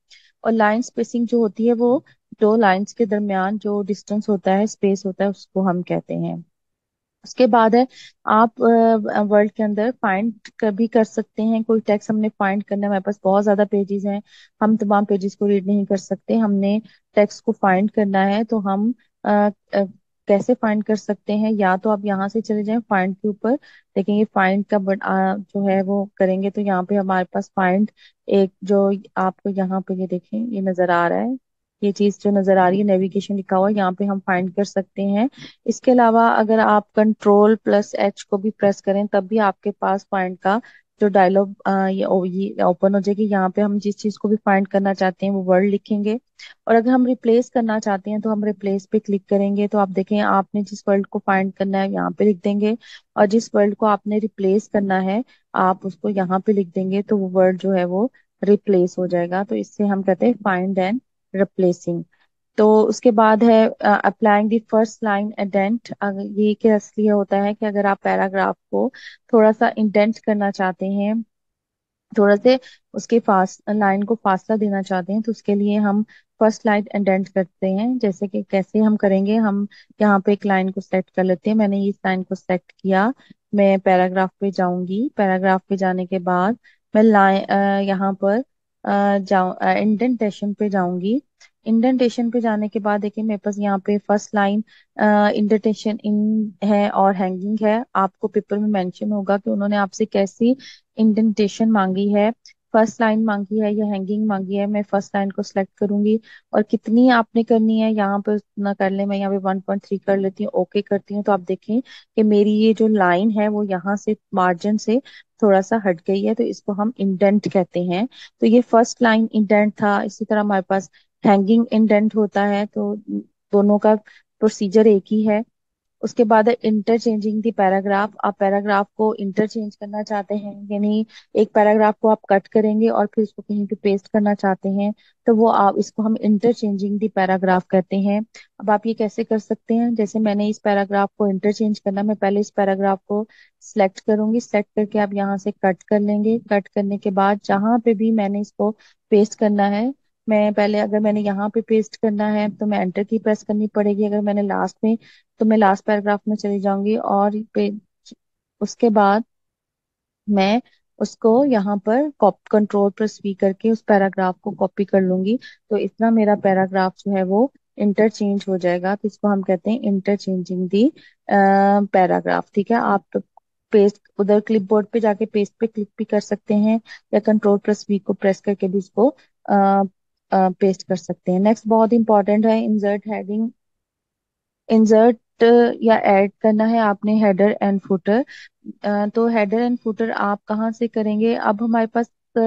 और लाइन स्पेसिंग जो होती है वो दो लाइंस के दरमियान जो डिस्टेंस होता है, स्पेस होता है, उसको हम कहते हैं। उसके बाद है, आप वर्ड के अंदर फाइंड भी कर सकते हैं। कोई टेक्स्ट हमने फाइंड करना है, हमारे पास बहुत ज्यादा पेजेस हैं, हम तमाम पेजेस को रीड नहीं कर सकते, हमने टेक्स्ट को फाइंड करना है, तो हम अ, अ, कैसे फाइंड कर सकते हैं? या तो आप यहाँ से चले जाएं फाइंड के ऊपर, देखेंगे फाइंड का जो है वो करेंगे तो यहाँ पे हमारे पास फाइंड एक जो आपको यहाँ पे ये देखें, ये नजर आ रहा है, ये चीज जो नजर आ रही है नेविगेशन लिखा हुआ है, यहाँ पे हम फाइंड कर सकते हैं। इसके अलावा अगर आप कंट्रोल प्लस एच को भी प्रेस करें तब भी आपके पास फाइंड का जो डायलॉग ये ओपन हो जाएगी। यहाँ पे हम जिस चीज को भी फाइंड करना चाहते हैं वो वर्ड लिखेंगे, और अगर हम रिप्लेस करना चाहते हैं तो हम रिप्लेस पे क्लिक करेंगे। तो आप देखें, आपने जिस वर्ड को फाइंड करना है यहाँ पे लिख देंगे, और जिस वर्ड को आपने रिप्लेस करना है आप उसको यहाँ पे लिख देंगे, तो वो वर्ड जो है वो रिप्लेस हो जाएगा। तो इससे हम कहते हैं फाइंड एंड रिप्लेसिंग। तो उसके बाद है applying the first line indent. ये क्या असली होता है कि अगर आप पैराग्राफ को थोड़ा सा इंडेंट करना चाहते हैं, थोड़ा से उसके लाइन को फासला देना चाहते हैं, तो उसके लिए हम फर्स्ट लाइन इंडेंट करते हैं। जैसे कि कैसे हम करेंगे, हम यहाँ पे एक लाइन को सेलेक्ट कर लेते हैं। मैंने इस लाइन को सेलेक्ट किया, मैं पैराग्राफ पे जाऊंगी, पैराग्राफ पे जाने के बाद मैं लाइन यहाँ पर जाऊँ इंडेंटेशन पे जाऊंगी। इंडेंटेशन पे जाने के बाद देखिए मेरे पास यहाँ पे फर्स्ट लाइन इंडेंटेशन इन है और हैंगिंग है। आपको पेपर में मेंशन होगा कि उन्होंने आपसे कैसी इंडेंटेशन मांगी है, फर्स्ट लाइन मांगी है या हैंगिंग मांगी है। मैं फर्स्ट लाइन को सिलेक्ट करूंगी, और कितनी आपने करनी है यहाँ पे उतना कर ले। मैं यहाँ पे 1.3 कर लेती हूँ, ओके करती हूँ। तो आप देखें कि मेरी ये जो लाइन है वो यहाँ से मार्जिन से थोड़ा सा हट गई है, तो इसको हम इंडेंट कहते हैं। तो ये फर्स्ट लाइन इंडेंट था। इसी तरह हमारे पास हैंगिंग इंडेंट होता है, तो दोनों का प्रोसीजर एक ही है। उसके बाद है इंटरचेंजिंग दी पैराग्राफ। आप पैराग्राफ को इंटरचेंज करना चाहते हैं, यानी एक पैराग्राफ को आप कट करेंगे और फिर उसको कहीं पे पेस्ट करना चाहते हैं, तो वो आप इसको हम इंटरचेंजिंग दी पैराग्राफ कहते हैं। अब आप ये कैसे कर सकते हैं? जैसे मैंने इस पैराग्राफ को इंटरचेंज करना, मैं पहले इस पैराग्राफ को सिलेक्ट करूंगी, सिलेक्ट करके आप यहाँ से कट कर लेंगे। कट करने के बाद जहां पे भी मैंने इसको पेस्ट करना है, मैं पहले अगर मैंने यहाँ पे पेस्ट करना है तो मैं एंटर की प्रेस करनी पड़ेगी, अगर मैंने लास्ट में तो मैं लास्ट पैराग्राफ में चली जाऊंगी और उसके बाद मैं उसको यहाँ पर कंट्रोल प्लस वी करके उस पैराग्राफ को कॉपी कर लूंगी। तो इतना मेरा पैराग्राफ जो है वो इंटरचेंज हो जाएगा। तो इसको हम कहते हैं इंटरचेंजिंग दी पैराग्राफ। ठीक है, आप पेस्ट उधर क्लिपबोर्ड पे जाके पेस्ट पे क्लिक भी कर सकते हैं, या कंट्रोल प्लस वी को प्रेस करके भी उसको पेस्ट कर सकते हैं। नेक्स्ट बहुत इंपॉर्टेंट है इंसर्ट हेडिंग। इंसर्ट या ऐड करना है आपने हेडर एंड फुटर। तो हेडर एंड फुटर आप कहाँ से करेंगे? अब हमारे पास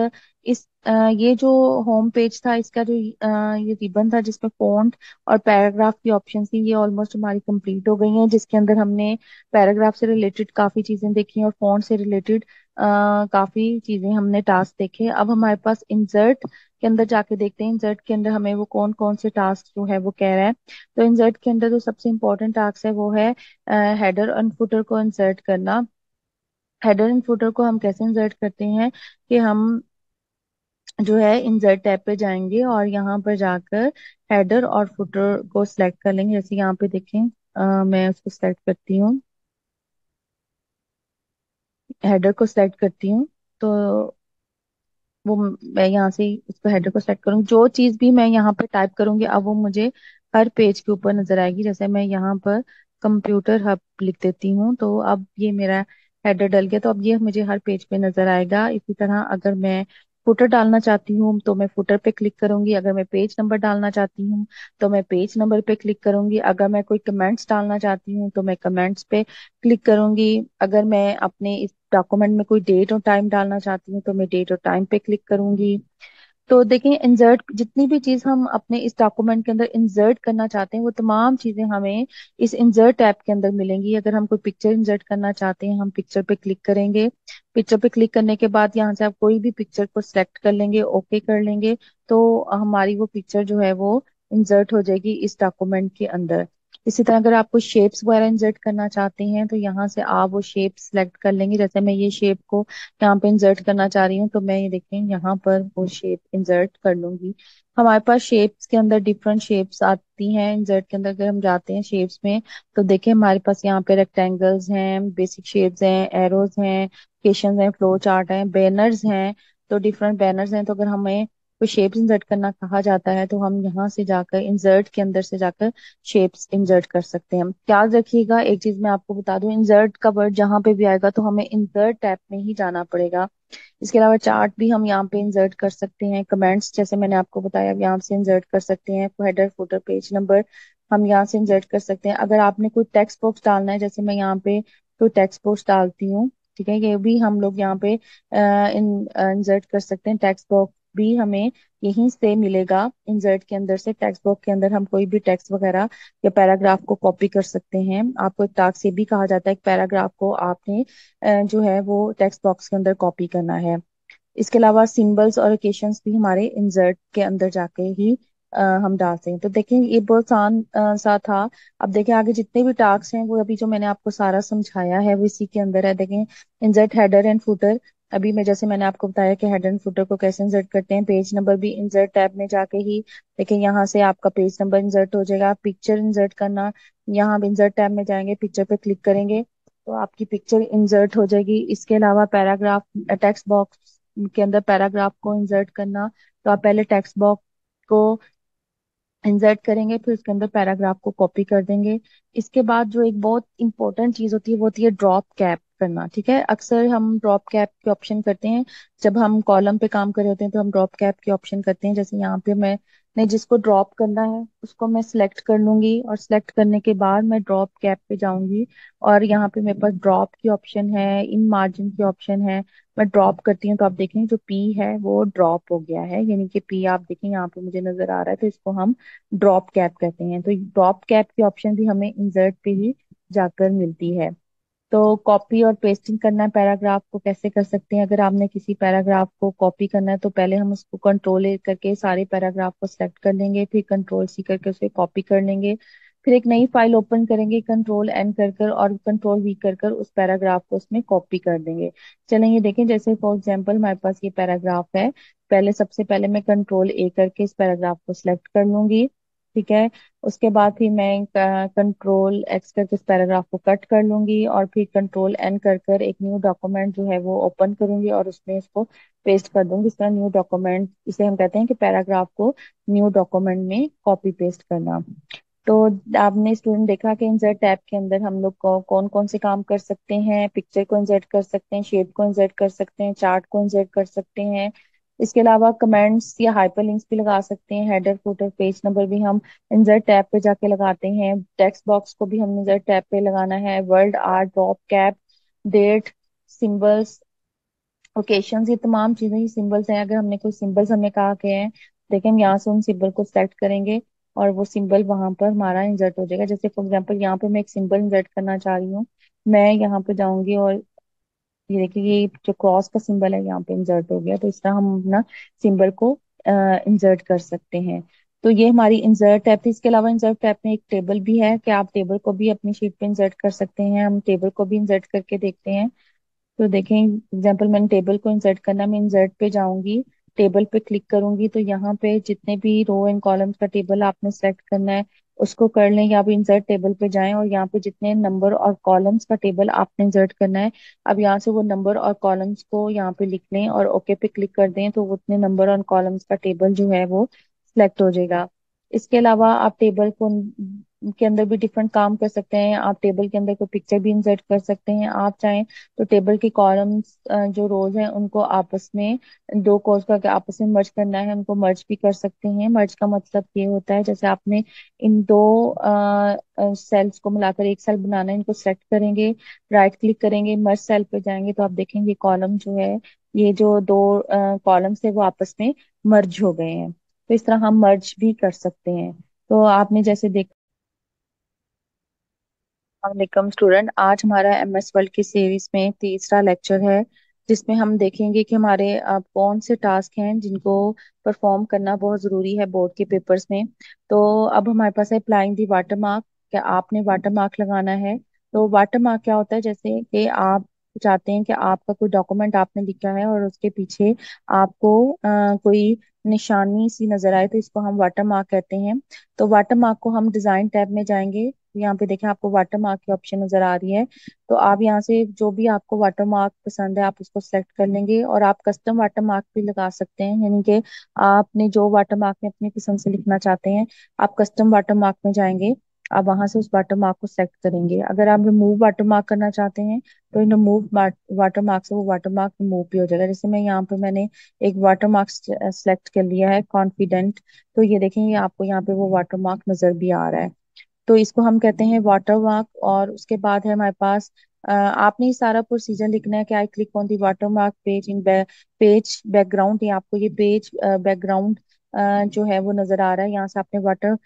ये जो होम पेज था, इसका जो ये रिबन था जिसमें फॉन्ट और पैराग्राफ की ऑप्शन थी, ये ऑलमोस्ट हमारी कंप्लीट हो गई हैं, जिसके अंदर हमने पैराग्राफ से रिलेटेड काफी चीजें देखी और फॉन्ट से रिलेटेड काफी चीजें हमने टास्क देखे। अब हमारे पास इंसर्ट के अंदर जाके देखते हैं, इंसर्ट के अंदर हमें वो कौन कौन से टास्क जो है वो कह रहा है। तो इंसर्ट के अंदर जो सबसे इम्पोर्टेंट टास्क है वो है हेडर एंड फुटर को इंसर्ट करना। हेडर एंड फुटर को हम कैसे इंसर्ट करते हैं कि हम जो है इंसर्ट टैब पे जाएंगे और यहाँ पर जाकर हेडर और फुटर को सिलेक्ट कर लेंगे। जैसे यहाँ पे देखें, मैं उसको सिलेक्ट करती हूँ, हेडर को सिलेक्ट करती हूँ, तो वो मैं यहाँ से ही उसको हेडर को सेलेक्ट करूंगी। जो चीज भी मैं यहाँ पर टाइप करूंगी अब वो मुझे हर पेज के ऊपर नजर आएगी। जैसे मैं यहाँ पर कंप्यूटर हब लिख देती हूँ, तो अब ये मेरा हेडर डल गया, तो अब ये मुझे हर पेज पे नजर आएगा। इसी तरह अगर मैं फुटर डालना चाहती हूँ तो मैं फुटर पे क्लिक करूंगी, अगर मैं पेज नंबर डालना चाहती हूँ तो मैं पेज नंबर पे क्लिक करूंगी, अगर मैं कोई कमेंट्स डालना चाहती हूँ तो मैं कमेंट्स पे क्लिक करूंगी, अगर मैं अपने इस डॉक्यूमेंट में कोई डेट और टाइम डालना चाहती हूँ तो मैं डेट और टाइम पे क्लिक करूंगी। तो देखें, इंसर्ट जितनी भी चीज हम अपने इस डॉक्यूमेंट के अंदर इंसर्ट करना चाहते हैं वो तमाम चीजें हमें इस इंसर्ट टैब के अंदर मिलेंगी। अगर हम कोई पिक्चर इंसर्ट करना चाहते हैं, हम पिक्चर पे क्लिक करेंगे, पिक्चर पे क्लिक करने के बाद यहाँ से आप कोई भी पिक्चर को सिलेक्ट कर लेंगे, ओके कर लेंगे, तो हमारी वो पिक्चर जो है वो इंसर्ट हो जाएगी इस डॉक्यूमेंट के अंदर। इसी तरह अगर आप कोई शेप्स वगैरह इंसर्ट करना चाहते हैं तो यहाँ से आप वो शेप सिलेक्ट कर लेंगे। जैसे मैं ये शेप को यहाँ पे इंसर्ट करना चाह रही हूँ, तो मैं ये देखें यहाँ पर वो शेप इंसर्ट कर लूंगी। हमारे पास शेप्स के अंदर डिफरेंट शेप्स आती हैं। इंसर्ट के अंदर अगर हम जाते हैं शेप्स में, तो देखिए हमारे पास यहाँ पे रेक्टेंगल्स हैं, बेसिक शेप्स हैं, एरोज हैं, क्वेश्चंस हैं, फ्लो चार्ट हैं, बैनर्स हैं। तो डिफरेंट बैनर्स हैं। तो अगर हमें कोई शेप्स इंसर्ट करना कहा जाता है तो हम यहाँ से जाकर इंसर्ट के अंदर से जाकर शेप्स इंसर्ट कर सकते हैं। याद रखिएगा एक चीज मैं आपको बता दूं, इंसर्ट का वर्ड जहां पे भी आएगा तो हमें इंसर्ट टैब में ही जाना पड़ेगा। इसके अलावा चार्ट भी हम यहाँ पे इंसर्ट कर सकते हैं। कमेंट्स जैसे मैंने आपको बताया अब यहाँ से इंसर्ट कर सकते हैं। हेडर फुटर पेज नंबर हम यहाँ से इंसर्ट कर सकते हैं। अगर आपने कोई टेक्स्ट बॉक्स डालना है, जैसे मैं यहाँ पे कोई टेक्स्ट बॉक्स डालती हूँ, ठीक है, ये भी हम लोग यहाँ पे इंसर्ट कर सकते हैं। टेक्स्ट बॉक्स भी हमें यहीं से मिलेगा। इंसर्ट के अंदर से टेक्स्ट बॉक्स के अंदर हम कोई भी टेक्स्ट वगैरह या पैराग्राफ को कॉपी कर सकते हैं। आपको एक टास्क ये भी कहा जाता है, एक पैराग्राफ को आपने जो है वो टेक्स्ट बॉक्स के अंदर कॉपी करना है। इसके अलावा सिंबल्स और ओकेशंस भी हमारे इंसर्ट के अंदर जाके ही हम डालते हैं। तो देखें ये बहुत आसान सा था। अब देखें आगे जितने भी टास्क हैं वो अभी जो मैंने आपको सारा समझाया है वो इसी के अंदर है। देखें इंसर्ट हेडर एंड फुटर, अभी मैं जैसे मैंने आपको बताया कि हेडर एंड फुटर को कैसे इंसर्ट करते हैं। पेज नंबर भी इंसर्ट टैब में जाके ही देखें यहाँ से आपका पेज नंबर इंसर्ट हो जाएगा। पिक्चर इंसर्ट करना, यहाँ आप इंसर्ट टैब में जाएंगे, पिक्चर पे क्लिक करेंगे तो आपकी पिक्चर इंसर्ट हो जाएगी। इसके अलावा पैराग्राफ, टेक्स्ट बॉक्स के अंदर पैराग्राफ को इंसर्ट करना, तो आप पहले टेक्स्ट बॉक्स को इंसर्ट करेंगे, फिर उसके अंदर पैराग्राफ को कॉपी कर देंगे। इसके बाद जो एक बहुत इंपॉर्टेंट चीज होती है वो होती है ड्रॉप कैप करना। ठीक है, अक्सर हम ड्रॉप कैप के ऑप्शन करते हैं जब हम कॉलम पे काम कर रहे होते हैं, तो हम ड्रॉप कैप के ऑप्शन करते हैं। जैसे यहाँ पे मैंने जिसको ड्रॉप करना है उसको मैं सिलेक्ट कर लूंगी, और सिलेक्ट करने के बाद मैं ड्रॉप कैप पे जाऊंगी और यहाँ पे मेरे पास ड्रॉप की ऑप्शन है, इन मार्जिन की ऑप्शन है। मैं ड्रॉप करती हूँ तो आप देखेंगे जो पी है वो ड्रॉप हो गया है, यानी कि पी आप देखें यहाँ पे मुझे नजर आ रहा है, तो इसको हम ड्रॉप कैप कहते हैं। तो ड्रॉप कैप की ऑप्शन भी हमें इंसर्ट पे ही जाकर मिलती है। तो कॉपी और पेस्टिंग करना है पैराग्राफ को कैसे कर सकते हैं? अगर आपने किसी पैराग्राफ को कॉपी करना है तो पहले हम उसको कंट्रोल ए करके सारे पैराग्राफ को सिलेक्ट कर लेंगे, फिर कंट्रोल सी करके उसे कॉपी कर लेंगे, फिर एक नई फाइल ओपन करेंगे कंट्रोल एन कर और कंट्रोल वी कर उस पैराग्राफ को उसमें कॉपी कर देंगे। चलें ये देखें, जैसे फॉर एग्जांपल हमारे पास ये पैराग्राफ है। पहले सबसे पहले मैं कंट्रोल ए करके इस पैराग्राफ को सिलेक्ट कर लूंगी, ठीक है। उसके बाद फिर मैं कंट्रोल एक्स करके इस पैराग्राफ को कट कर लूंगी और फिर कंट्रोल एन कर एक न्यू डॉक्यूमेंट जो है वो ओपन करूंगी और उसमें इसको पेस्ट कर दूंगी। इस तरह न्यू डॉक्यूमेंट, इसे हम कहते हैं कि पैराग्राफ को न्यू डॉक्यूमेंट में कॉपी पेस्ट करना। तो आपने स्टूडेंट देखा कि इंसर्ट टैब के अंदर हम लोग कौन कौन से काम कर सकते हैं। पिक्चर को इंसर्ट कर सकते हैं, शेप को इंसर्ट कर सकते हैं, चार्ट को इंसर्ट कर सकते हैं। इसके अलावा कमेंट्स या हाइपरलिंक्स भी लगा सकते हैं। हेडर फुटर पेज नंबर भी हम इंसर्ट टैब पे जाके लगाते हैं। टेक्स्ट बॉक्स को भी हम इंसर्ट टैब पे लगाना है। Word art, drop cap, date, symbols, occasions, ये तमाम चीजें ही सिंबल्स हैं। अगर हमने कोई सिंबल्स हमें कहा के हैं, देखिए हम यहाँ से उन सिंबल को सेलेक्ट करेंगे और वो सिंबल वहां पर हमारा इंसर्ट हो जाएगा। जैसे फॉर एग्जांपल यहाँ पे मैं एक सिंबल इंसर्ट करना चाह रही हूँ, मैं यहाँ पे जाऊंगी और ये देखिए ये जो क्रॉस का सिंबल है यहाँ पे इंसर्ट हो गया। तो इस तरह हम अपना सिंबल को इंसर्ट कर सकते हैं। तो ये हमारी इंसर्ट टैब थी। इसके अलावा इंसर्ट टैब में एक टेबल भी है कि आप टेबल को भी अपनी शीट पे इंसर्ट कर सकते हैं। हम टेबल को भी इंसर्ट करके देखते हैं। तो देखें एग्जाम्पल, मैंने टेबल को इंसर्ट करना, मैं इंसर्ट पे जाऊंगी, टेबल पे क्लिक करूंगी तो यहाँ पे जितने भी रो एंड कॉलम्स का टेबल आपने सेलेक्ट करना है उसको कर लें, या आप इंसर्ट टेबल पे जाएं और यहाँ पे जितने नंबर और कॉलम्स का टेबल आपने इंसर्ट करना है, अब यहाँ से वो नंबर और कॉलम्स को यहाँ पे लिख लें और ओके पे क्लिक कर दें, तो वो उतने नंबर और कॉलम्स का टेबल जो है वो सिलेक्ट हो जाएगा। इसके अलावा आप टेबल को के अंदर भी डिफरेंट काम कर सकते हैं। आप टेबल के अंदर कोई पिक्चर भी इंसर्ट कर सकते हैं। आप चाहें तो टेबल के कॉलम्स जो रोज हैं उनको आपस में, दो कोर्स का आपस में मर्ज करना है, उनको मर्ज भी कर सकते हैं। मर्ज का मतलब ये होता है जैसे आपने इन दो सेल्स को मिलाकर एक सेल बनाना है, इनको सेलेक्ट करेंगे, राइट क्लिक करेंगे, मर्ज सेल पे जाएंगे तो आप देखेंगे कॉलम जो है, ये जो दो कॉलम्स है वो आपस में मर्ज हो गए हैं। तो इस तरह हम मर्ज भी कर सकते हैं। तो आपने जैसे देखा, वालेकुम स्टूडेंट, आज हमारा एमएस वर्ल्ड की सीरीज में तीसरा लेक्चर है जिसमें हम देखेंगे कि हमारे कौन से टास्क हैं जिनको परफॉर्म करना बहुत जरूरी है बोर्ड के पेपर्स में। तो अब हमारे पास है अप्लाइंग दी वाटर मार्क, कि आपने वाटर मार्क लगाना है। तो वाटर मार्क क्या होता है, जैसे कि आप चाहते हैं कि आपका कोई डॉक्यूमेंट आपने लिखा है और उसके पीछे आपको कोई निशानी सी नजर आए, तो इसको हम वाटर मार्क कहते हैं। तो वाटर मार्क को हम डिजाइन टैब में जाएंगे, यहाँ पे देखें आपको वाटर मार्क की ऑप्शन नजर आ रही है। तो आप यहाँ से जो भी आपको वाटर मार्क पसंद है आप उसको सेलेक्ट कर लेंगे, और आप कस्टम वाटर मार्क भी लगा सकते हैं, यानी कि आपने जो वाटर मार्क में अपनी पसंद से लिखना चाहते हैं, आप कस्टम वाटर मार्क में जाएंगे, आप वहां से उस वाटर मार्क को सेलेक्ट करेंगे। अगर आप रिमूव वाटर मार्क करना चाहते हैं तो इन रिमूव वाटर मार्क से वो वाटर मार्क रिमूव भी हो जाएगा। जैसे मैं यहाँ पे मैंने एक वाटर मार्क सेलेक्ट कर लिया है, कॉन्फिडेंट। तो ये देखेंगे आपको यहाँ पे वो वाटर मार्क नजर भी आ रहा है। तो इसको हम कहते हैं वाटर मार्क। और उसके बाद है हमारे पास आपने ये सारा प्रोसीजर लिखना है कि I click on the watermark page in page background. ये आपको ये पेज बैकग्राउंड जो है वो नजर आ रहा है। यहाँ से आपने वाटर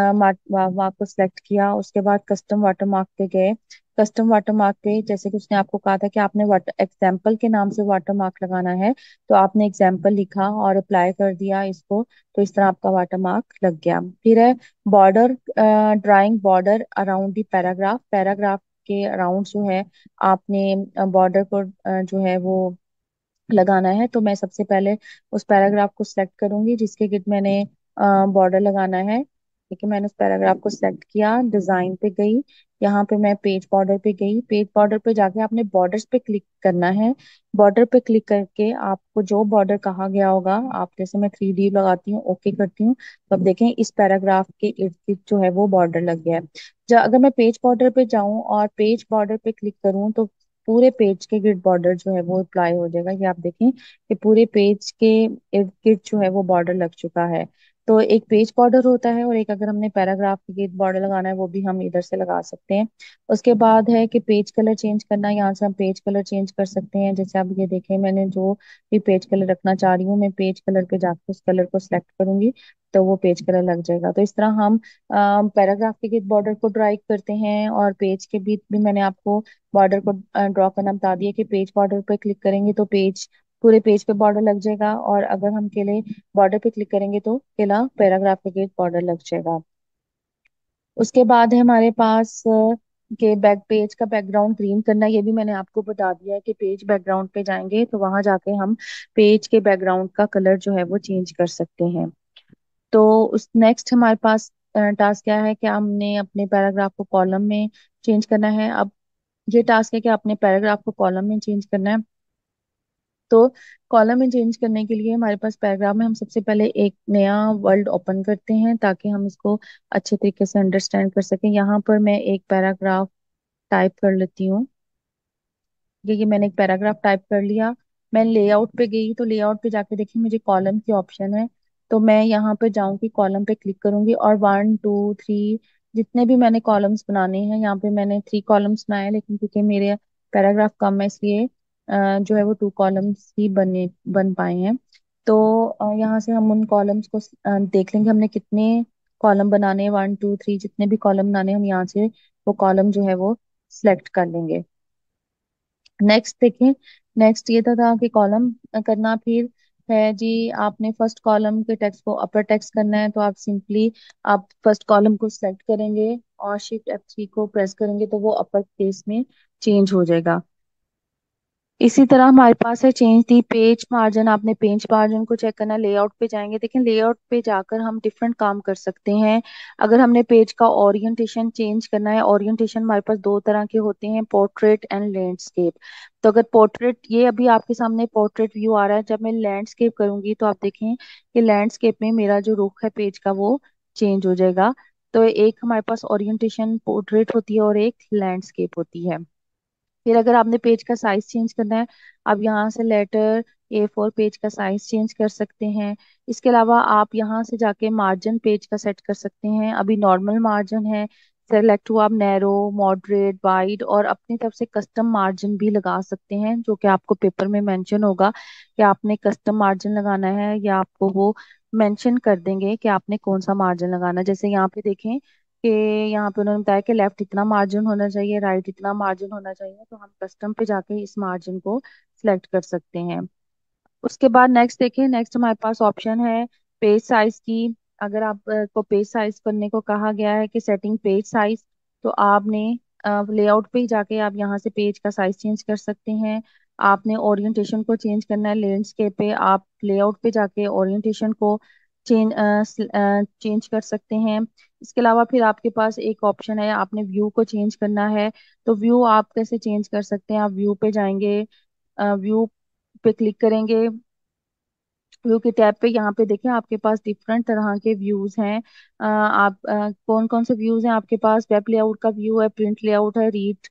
मार्क को सिलेक्ट किया, उसके बाद कस्टम वाटर मार्क पे गए। कस्टम वाटर मार्क पे जैसे कि उसने आपको कहा था कि आपने वाटर एग्जाम्पल के नाम से वाटर मार्क लगाना है, तो आपने एग्जाम्पल लिखा और अप्लाई कर दिया इसको, तो इस तरह आपका वाटर मार्क लग गया। फिर है border, drawing border around the paragraph. Paragraph के अराउंड जो है आपने बॉर्डर को जो है वो लगाना है। तो मैं सबसे पहले उस पैराग्राफ को सिलेक्ट करूंगी जिसके गिर्द मैंने बॉर्डर लगाना है। ठीक है, मैंने उस पैराग्राफ को सिलेक्ट किया, डिजाइन पे गई, यहाँ पे मैं पेज बॉर्डर पे गई। पेज बॉर्डर पे जाके आपने बॉर्डर्स पे क्लिक करना है। बॉर्डर पे क्लिक करके आपको जो बॉर्डर कहा गया होगा, आप जैसे मैं 3D लगाती हूँ, ओके करती हूँ, तो अब देखें इस पैराग्राफ के इर्द गिर्द जो है वो बॉर्डर लग गया है। अगर मैं पेज बॉर्डर पे जाऊं और पेज बॉर्डर पे क्लिक करूं तो पूरे पेज के गिर्द बॉर्डर जो है वो अप्लाई हो जाएगा। ये आप देखें कि पूरे पेज के इर्द गिर्द जो है वो बॉर्डर लग चुका है। तो एक पेज बॉर्डर होता है, और एक अगर हमने पैराग्राफ के गिर्द बॉर्डर लगाना है वो भी हम इधर से लगा सकते हैं। उसके बाद है कि पेज कलर चेंज करना है। यहाँ से हम पेज कलर चेंज कर सकते हैं। जैसे आप ये देखें, मैंने जो भी पेज कलर रखना चाह रही हूँ, मैं पेज कलर पे जाकर उस कलर को सिलेक्ट करूंगी तो वो पेज कलर लग जाएगा। तो इस तरह हम पैराग्राफ के गिर्द बॉर्डर को ड्राई करते हैं, और पेज के बीच भी मैंने आपको बॉर्डर को ड्रॉ करना बता दिया कि पेज बॉर्डर पे क्लिक करेंगे तो पेज पूरे पेज पे बॉर्डर लग जाएगा, और अगर हम केले बॉर्डर पे क्लिक करेंगे तो केला पैराग्राफ पे बॉर्डर लग जाएगा। उसके बाद है हमारे पास के बैक पेज का बैकग्राउंड ग्रीन करना। ये भी मैंने आपको बता दिया है कि पेज बैकग्राउंड पे जाएंगे तो वहां जाके हम पेज के बैकग्राउंड का कलर जो है वो चेंज कर सकते हैं। तो उस नेक्स्ट हमारे पास टास्क क्या है कि हमने अपने पैराग्राफ को कॉलम में चेंज करना है। अब ये टास्क है कि अपने पैराग्राफ को कॉलम में चेंज करना है। तो कॉलम में चेंज करने के लिए हमारे पास पैराग्राफ में हम सबसे पहले एक नया वर्ड ओपन करते हैं ताकि हम इसको अच्छे तरीके से अंडरस्टैंड कर सकें। यहाँ पर मैं एक पैराग्राफ टाइप कर लेती हूँ। ये मैंने एक पैराग्राफ टाइप कर लिया। मैं लेआउट पे गई तो लेआउट पे जाके देखिए मुझे कॉलम की ऑप्शन है। तो मैं यहाँ पे जाऊंगी, कॉलम पे क्लिक करूंगी, और 1 2 3 जितने भी मैंने कॉलम्स बनाने हैं, यहाँ पे मैंने 3 कॉलम्स बनाए हैं, लेकिन क्योंकि मेरे पैराग्राफ कम है इसलिए जो है वो 2 कॉलम्स ही बन पाए हैं। तो यहाँ से हम उन कॉलम्स को देख लेंगे हमने कितने कॉलम बनाने हैं। 1 2 3 जितने भी कॉलम बनाने हैं हम यहाँ से वो कॉलम जो है वो सिलेक्ट कर लेंगे। नेक्स्ट देखें, नेक्स्ट ये था कि कॉलम करना। फिर है जी, आपने फर्स्ट कॉलम के टेक्स्ट को अपर टेक्स्ट करना है, तो आप सिंपली आप फर्स्ट कॉलम को सिलेक्ट करेंगे और शिफ्ट F3 को प्रेस करेंगे तो वो अपर केस में चेंज हो जाएगा। इसी तरह हमारे पास है चेंज दी पेज मार्जिन। आपने पेज मार्जिन को चेक करना है, लेआउट पे जाएंगे। देखें लेआउट पे जाकर हम डिफरेंट काम कर सकते हैं। अगर हमने पेज का ओरिएंटेशन चेंज करना है, ओरिएंटेशन हमारे पास दो तरह के होते हैं, पोर्ट्रेट एंड लैंडस्केप। तो अगर पोर्ट्रेट, ये अभी आपके सामने पोर्ट्रेट व्यू आ रहा है, जब मैं लैंडस्केप करूंगी तो आप देखें कि लैंडस्केप में मेरा जो रुख है पेज का वो चेंज हो जाएगा। तो एक हमारे पास ओरिएंटेशन पोर्ट्रेट होती है और एक लैंडस्केप होती है। फिर अगर आपने पेज का साइज चेंज करना है, आप यहाँ से लेटर A4 पेज का साइज चेंज कर सकते हैं। इसके अलावा आप यहाँ से जाके मार्जिन पेज का सेट कर सकते हैं। अभी नॉर्मल मार्जिन है, सेलेक्ट हुआ, आप नैरो, मॉडरेट, वाइड, और अपनी तरफ से कस्टम मार्जिन भी लगा सकते हैं, जो कि आपको पेपर में मेंशन होगा कि आपने कस्टम मार्जिन लगाना है, या आपको वो मेंशन कर देंगे कि आपने कौन सा मार्जिन लगाना है। जैसे यहाँ पे देखें कि यहाँ पे उन्होंने बताया कि लेफ्ट इतना मार्जिन होना चाहिए, राइट इतना मार्जिन होना चाहिए, तो हम कस्टम पे जाके इस मार्जिन को सिलेक्ट कर सकते हैं। उसके बाद नेक्स्ट देखें, नेक्स्ट हमारे पास ऑप्शन है पेज साइज की। अगर आप को पेज साइज करने को कहा गया है कि सेटिंग पेज साइज, तो आपने लेआउट पे ही जाके आप यहाँ से पेज का साइज चेंज कर सकते हैं। आपने ओरिएंटेशन को चेंज करना है लैंडस्केप पे, आप लेआउट पे जाके ओरिएंटेशन को चेंज चेंज कर सकते हैं। इसके अलावा फिर आपके पास एक ऑप्शन है, आपने व्यू को चेंज करना है। तो व्यू आप कैसे चेंज कर सकते हैं? आप व्यू पे जाएंगे, व्यू पे क्लिक करेंगे, व्यू के टैब पे यहाँ पे देखें आपके पास डिफरेंट तरह के व्यूज हैं। आप कौन कौन से व्यूज हैं आपके पास? वेब लेआउट का व्यू है, प्रिंट लेआउट है, रीड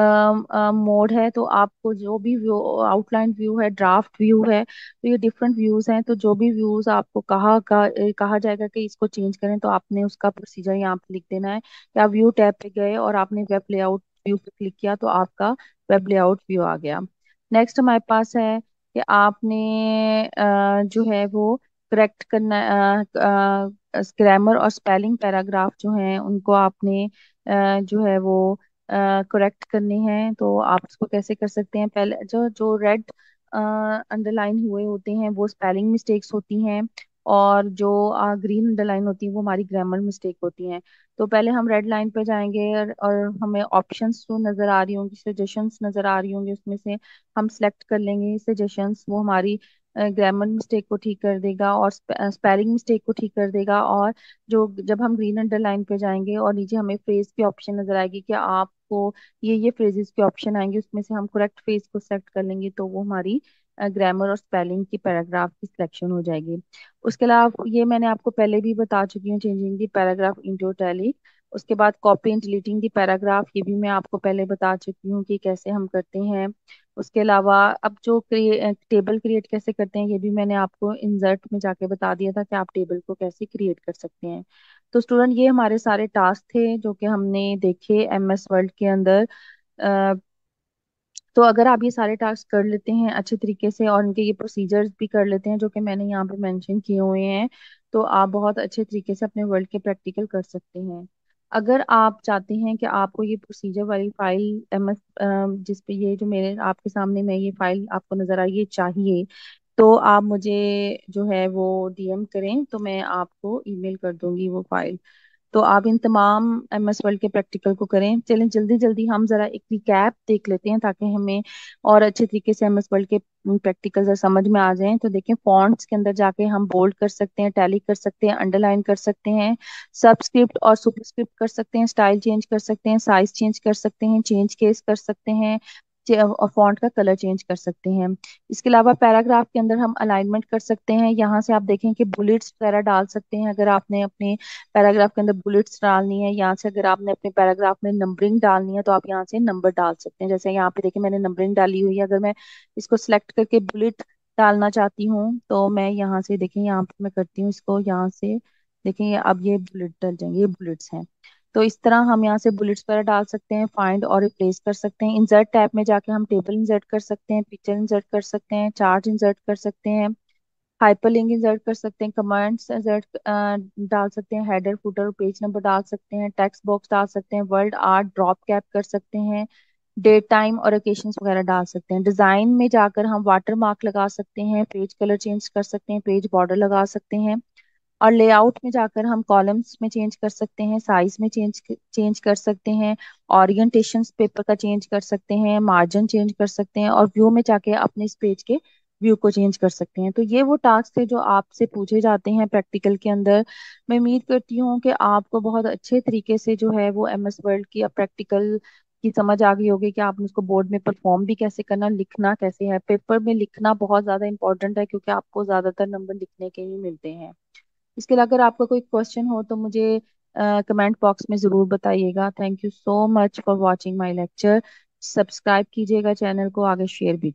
मोड है। तो आपको जो भी व्यू, आउटलाइन व्यू है, ड्राफ्ट व्यू है, तो ये डिफरेंट व्यूज हैं। तो जो भी व्यूज आपको कहा जाएगा कि इसको चेंज करें, तो आपने उसका प्रोसीजर यहाँ पे लिख देना है कि आप व्यू टैब पे गए और आपने वेब लेआउट व्यू पे क्लिक किया, तो आपका वेब लेआउट व्यू आ गया। नेक्स्ट हमारे पास है कि आपने जो है वो करेक्ट करना, ग्रामर और स्पेलिंग पैराग्राफ जो हैं उनको आपने जो है वो करेक्ट करने हैं। तो आप इसको कैसे कर सकते हैं? पहले जो जो रेड अंडरलाइन हुए होते हैं वो स्पेलिंग मिस्टेक्स होती हैं, और जो ग्रीन अंडरलाइन होती है वो हमारी ग्रामर मिस्टेक होती हैं। तो पहले हम रेड लाइन पे जाएंगे, और हमें ऑप्शंस जो नज़र आ रही होंगी, सजेशंस नज़र आ रही होंगी, उसमें से हम सेलेक्ट कर लेंगे सजेशंस। वो हमारी ग्रामर मिस्टेक को ठीक कर देगा और स्पेलिंग मिस्टेक को ठीक कर देगा। और जो जब हम ग्रीन अंडरलाइन पे जाएंगे और नीचे हमें फ्रेज की ऑप्शन नजर आएगी कि आपको ये फ्रेजेस के ऑप्शन आएंगे, उसमें से हम करेक्ट फ्रेज को सेलेक्ट कर लेंगे, तो वो हमारी ग्रामर और स्पेलिंग की पैराग्राफ की सिलेक्शन हो जाएगी। उसके अलावा ये मैंने आपको पहले भी बता चुकी हूँ, changing the paragraph into italic. उसके बाद copy and deleting the paragraph, ये भी मैं आपको पहले बता चुकी हूँ कि कैसे हम करते हैं। उसके अलावा अब जो टेबल क्रिएट कैसे करते हैं, ये भी मैंने आपको इंसर्ट में जाके बता दिया था कि आप टेबल को कैसे क्रिएट कर सकते हैं। तो स्टूडेंट, ये हमारे सारे टास्क थे जो कि हमने देखे एमएस वर्ल्ड के अंदर। तो अगर आप ये सारे टास्क कर लेते हैं अच्छे तरीके से, और इनके ये प्रोसीजर्स भी कर लेते हैं जो कि मैंने यहाँ पे मेंशन किए हुए हैं, तो आप बहुत अच्छे तरीके से अपने वर्ल्ड के प्रैक्टिकल कर सकते हैं। अगर आप चाहते हैं कि आपको ये प्रोसीजर वाली फाइल एमएस, जिस पे ये जो मेरे आपके सामने में ये फाइल आपको नजर आई, ये चाहिए, तो आप मुझे जो है वो डीएम करें, तो मैं आपको ईमेल कर दूंगी वो फाइल। तो आप इन तमाम एमएस वर्ल्ड के प्रैक्टिकल को करें। चलें जल्दी जल्दी हम जरा एक रिकैप देख लेते हैं, ताकि हमें और अच्छे तरीके से एमएस वर्ल्ड के प्रैक्टिकल जरा समझ में आ जाएं। तो देखें, फॉन्ट्स के अंदर जाके हम बोल्ड कर सकते हैं, टैली कर सकते हैं, अंडरलाइन कर सकते हैं, सबस्क्रिप्ट और सुपरस्क्रिप्ट कर सकते हैं, स्टाइल चेंज कर सकते हैं, साइज चेंज कर सकते हैं, चेंज केस कर सकते हैं, और फॉन्ट का कलर चेंज कर सकते हैं। इसके अलावा पैराग्राफ के अंदर हम अलाइनमेंट कर सकते हैं। यहाँ से आप देखें कि बुलेट्स वगैरह डाल सकते हैं, अगर आपने अपने पैराग्राफ के अंदर बुलेट्स डालनी है। यहाँ से अगर आपने अपने पैराग्राफ में नंबरिंग डालनी है, तो आप यहाँ से नंबर डाल सकते हैं। जैसे यहाँ पे देखिए मैंने नंबरिंग डाली हुई है, अगर मैं इसको सिलेक्ट करके बुलेट डालना चाहती हूँ, तो मैं यहाँ से देखें, यहाँ पे मैं करती हूँ इसको, यहाँ से देखें अब ये बुलेट डल जाएंगे, ये बुलेट्स हैं। तो इस तरह हम यहाँ से बुलेट्स वगैरह डाल सकते हैं, फाइंड और रिप्लेस कर सकते हैं। इंसर्ट टैब में जाके हम टेबल इंसर्ट कर सकते हैं, पिक्चर इंसर्ट कर सकते हैं, चार्ट इंसर्ट कर सकते हैं, हाइपरलिंक इंसर्ट कर सकते हैं, कमेंट्स इंसर्ट डाल सकते हैं, हेडर फुटर पेज नंबर डाल सकते हैं, टेक्स्ट बॉक्स डाल सकते हैं, वर्ड आर्ट ड्रॉप कैप कर सकते हैं, डेट टाइम और ओकेशंस वगैरह डाल सकते हैं। डिजाइन में जाकर हम वाटर मार्क लगा सकते हैं, पेज कलर चेंज कर सकते हैं, पेज बॉर्डर लगा सकते हैं। और लेआउट में जाकर हम कॉलम्स में चेंज कर सकते हैं, साइज में चेंज कर सकते हैं, ओरिएंटेशन पेपर का चेंज कर सकते हैं, मार्जिन चेंज कर सकते हैं, और व्यू में जाके अपने इस पेज के व्यू को चेंज कर सकते हैं। तो ये वो टास्क थे जो आपसे पूछे जाते हैं प्रैक्टिकल के अंदर। मैं उम्मीद करती हूँ कि आपको बहुत अच्छे तरीके से जो है वो एमएस वर्ल्ड की प्रैक्टिकल की समझ आ गई होगी कि आपने उसको बोर्ड में परफॉर्म भी कैसे करना, लिखना कैसे है। पेपर में लिखना बहुत ज्यादा इंपॉर्टेंट है, क्योंकि आपको ज्यादातर नंबर लिखने के ही मिलते हैं। इसके अलावा अगर आपका कोई क्वेश्चन हो तो मुझे कमेंट बॉक्स में ज़रूर बताइएगा। Thank you so much for watching my lecture. Subscribe कीजिएगा चैनल को, आगे शेयर भी